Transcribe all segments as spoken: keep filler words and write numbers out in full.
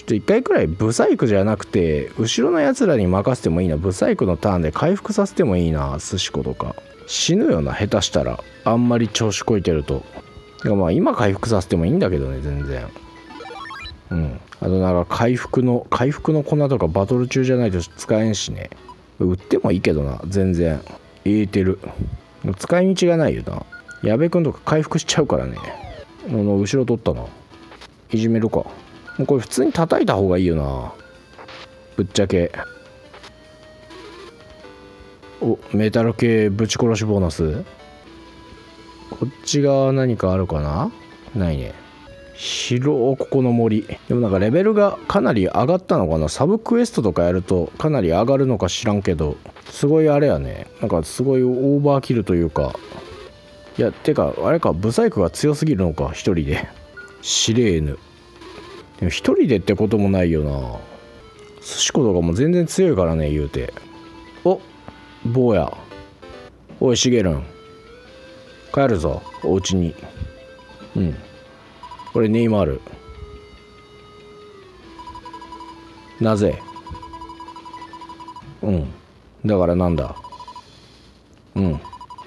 ちょっと一回くらいブサイクじゃなくて後ろのやつらに任せてもいいな。ブサイクのターンで回復させてもいいな。寿司子とか死ぬよな、下手したら。あんまり調子こいてると。てかまあ今回復させてもいいんだけどね、全然。うん。あとなんか回復の回復の粉とかバトル中じゃないと使えんしね。売ってもいいけどな、全然。エーテル使い道がないよな。矢部君とか回復しちゃうからね。あの後ろ取ったな。いじめるか。もうこれ普通に叩いた方がいいよな、ぶっちゃけ。お、メタル系ぶち殺しボーナス。こっち側何かあるかな。ないね。広ここの森。でもなんかレベルがかなり上がったのかな。サブクエストとかやるとかなり上がるのか知らんけど、すごいあれやね。なんかすごいオーバーキルというか。いやてかあれか、ブサイクが強すぎるのか一人で。シレーヌでも一人でってこともないよな。寿司子とかも全然強いからね、言うて。お、坊や。おいしげるん、帰るぞお家に。うん、これネイマール。なぜ。うん、だからなんだ。うん、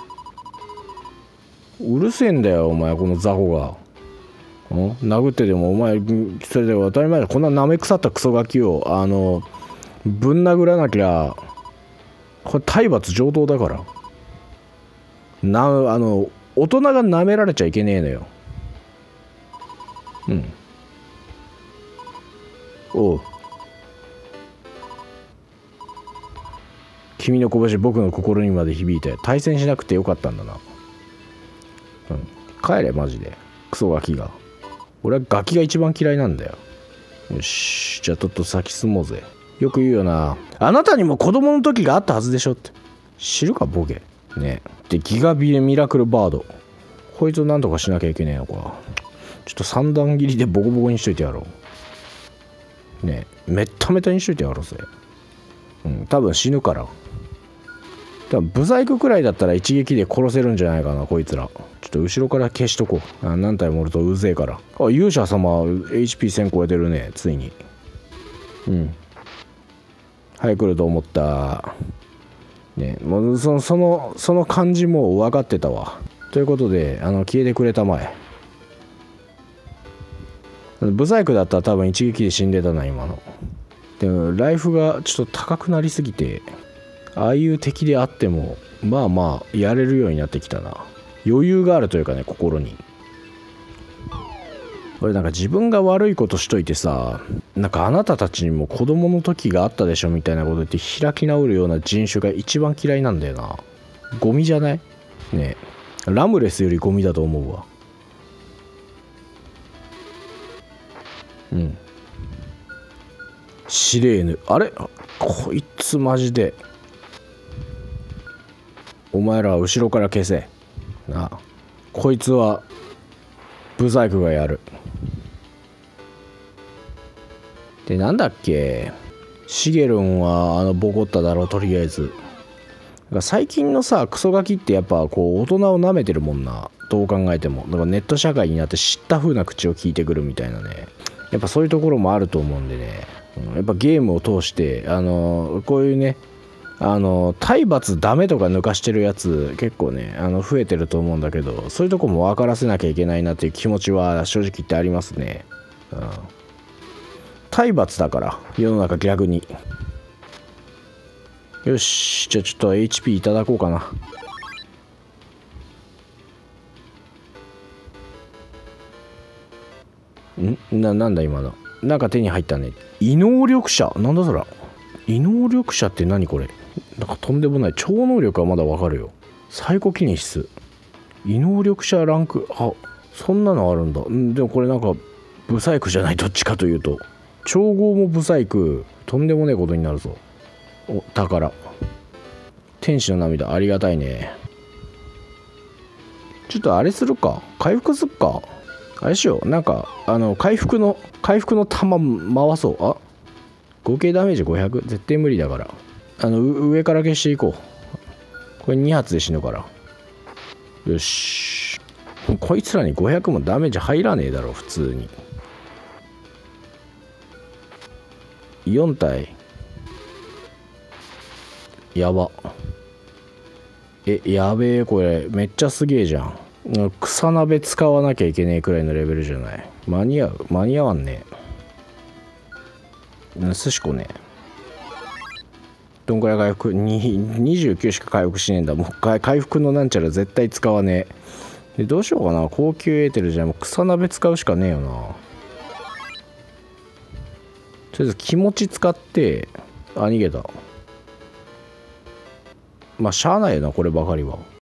うるせえんだよお前、この雑魚が。うん、殴ってでもお前それで当たり前だ。こんななめ腐ったクソガキをあのぶん殴らなきゃこれ体罰上等だからな。あの大人がなめられちゃいけねえのよ。うん、おう、君の拳僕の心にまで響いて。対戦しなくてよかったんだな。うん、帰れマジでクソガキが。俺はガキが一番嫌いなんだよ。よし、じゃあちょっと先進もうぜ。よく言うよな、あなたにも子供の時があったはずでしょって。知るかボケね。でギガビエミラクルバード、こいつをなんとかしなきゃいけねえのか。ちょっと三段切りでボコボコにしといてやろうね。めっためたにしといてやろうぜ。うん、多分死ぬから。多分ブサイクくらいだったら一撃で殺せるんじゃないかなこいつら。ちょっと後ろから消しとこう。あ、何体もおるとうぜえから。あ、勇者様 エイチピーせん 超えてるね、ついに。うん、はい来ると思ったね。もうそのそのその感じも分かってたわ。ということであの消えてくれたまえ。ブサイクだったら多分一撃で死んでたな今の。でもライフがちょっと高くなりすぎて、ああいう敵であってもまあまあやれるようになってきたな。余裕があるというかね、心に。俺なんか自分が悪いことしといてさ、なんかあなたたちにも子供の時があったでしょみたいなこと言って開き直るような人種が一番嫌いなんだよな。ゴミじゃないねえ。ラムレスよりゴミだと思うわ。うん、シレーヌ、あれこいつマジで。お前らは後ろから消せなあ。こいつはブサイクがやる。でなんだっけ、シゲルンはあのボコっただろとりあえず。最近のさクソガキってやっぱこう大人をなめてるもんな、どう考えても。だからネット社会になって知った風な口を聞いてくるみたいなね。やっぱそういうところもあると思うんでね、うん、やっぱゲームを通してあのこういうね、あの体罰ダメとか抜かしてるやつ結構ねあの増えてると思うんだけど、そういうとこも分からせなきゃいけないなっていう気持ちは正直言ってありますね。うん、体罰だから世の中逆に。よし、じゃあちょっと エイチピー いただこうかな。んな、なんだ今の。なんか手に入ったね。異能力者、なんだそら。異能力者って何これ。なんかとんでもない。超能力はまだわかるよ。サイコキネシス。異能力者ランク、あ、そんなのあるんだ。んでもこれなんかブサイクじゃない、どっちかというと。調合もブサイク。とんでもねえことになるぞ。お、宝。天使の涙、ありがたいね。ちょっとあれするか、回復すっか。あれしよう、なんかあの回復の回復の弾回そう。あ、合計ダメージごひゃく、絶対無理だから、あの上から消していこう。これに発で死ぬから。よし、こいつらにごひゃくもダメージ入らねえだろ普通に。 よん体やば。えやべえ、これめっちゃすげえじゃん。草鍋使わなきゃいけねえくらいのレベルじゃない。間に合う間に合わんねえ。寿司子ね。どんくらい回復ににじゅうきゅうしか回復しねえんだ。もう回回復のなんちゃら絶対使わねえ。でどうしようかな。高級エーテルじゃもう草鍋使うしかねえよな。とりあえず気持ち使って。あ、逃げた。まあしゃあないよなこればかりは。